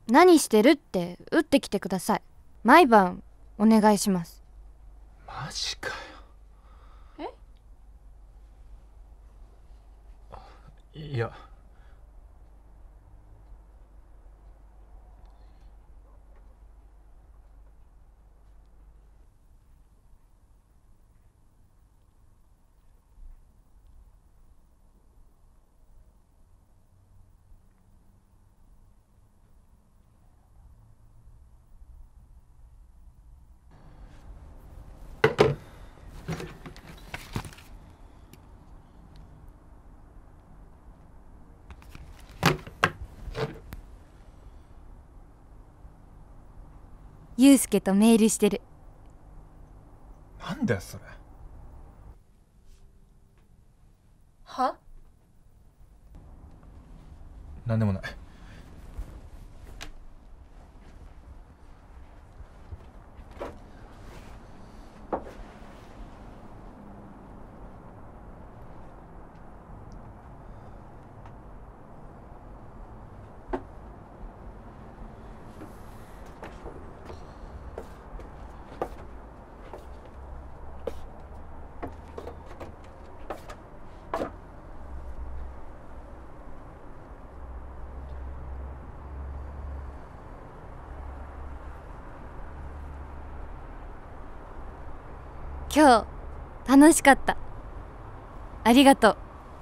何してるって打ってきてください。毎晩お願いします。 マジかよ。いや、 ゆうすけとメールしてる。 なんだよそれ。 は？ なんでもない。 今日楽しかった。ありがとう。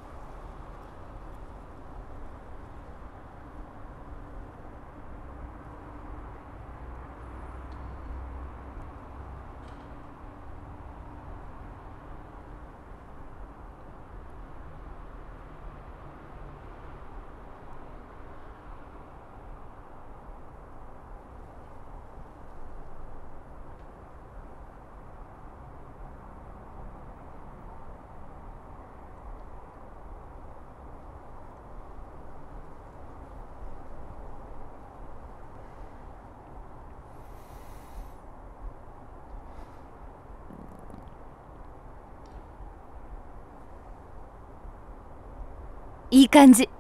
いい感じ。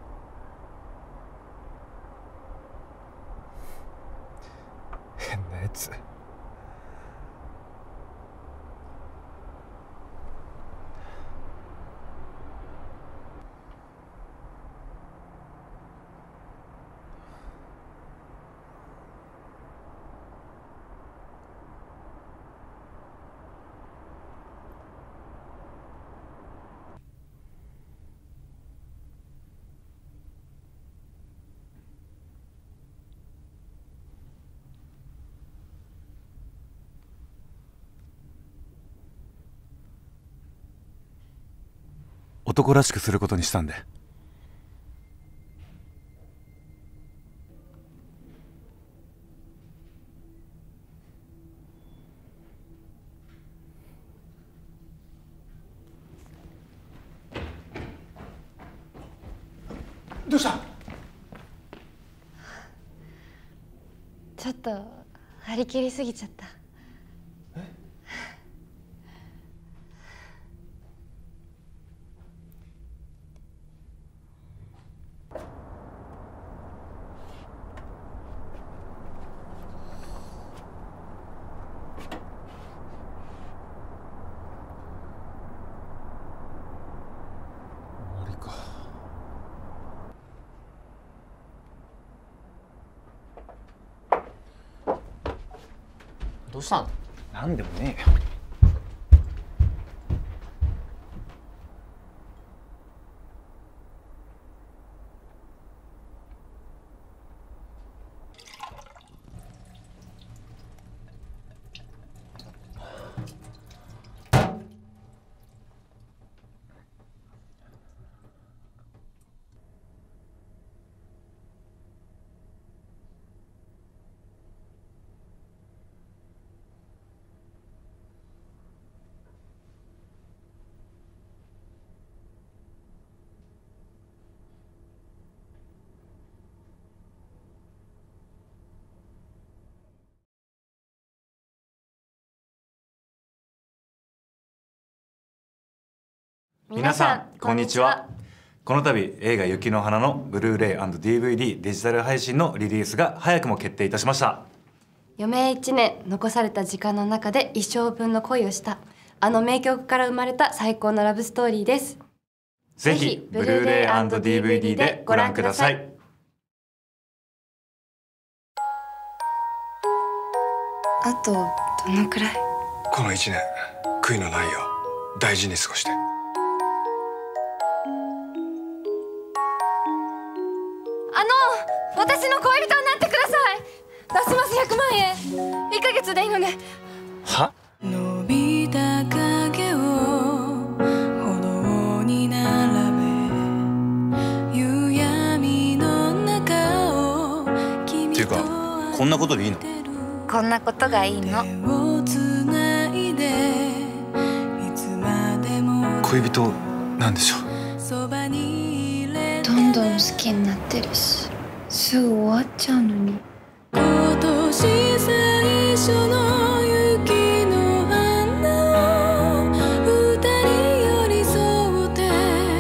変なやつ。男らしくすることにしたんで。どうした？ ちょっと張り切りすぎちゃった。 終わりか。 どうしたの？ なんでもねえよ。 皆さんこんにちは。 この度映画「雪の華」のブルーレイ&DVD デジタル配信のリリースが早くも決定いたしました。 余命1年、残された時間の中で一生分の恋をしたあの名曲から生まれた最高のラブストーリーです。 ぜひブルーレイ&DVD でご覧ください。 あとどのくらい？ この1年悔いのないよう大事に過ごして。 私の恋人になってください。出します100万円。1ヶ月でいいのね。 は？ 伸びた影を歩道に並べ夕闇の中を君とっていうかこんなことでいいの？ こんなことがいいの。 手をつないでいつまでも恋人なんでしょう。 そばにいれてどんどん好きになってるし、すぐ終わっちゃうのに。 今年最初の雪の花を二人寄り添って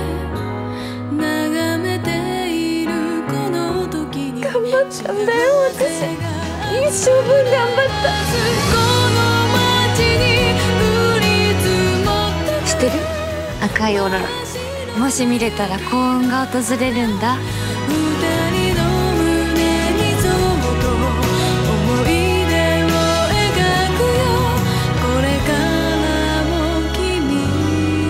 眺めているこの時に頑張ったんだよ私。一生分頑張った。この街に降り積もった知ってる？赤いオーロラ。もし見れたら幸運が訪れるんだ。 二人の胸にそっと思い出を描くよ。これからも君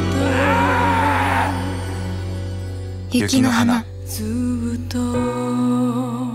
と雪の花。 ずっと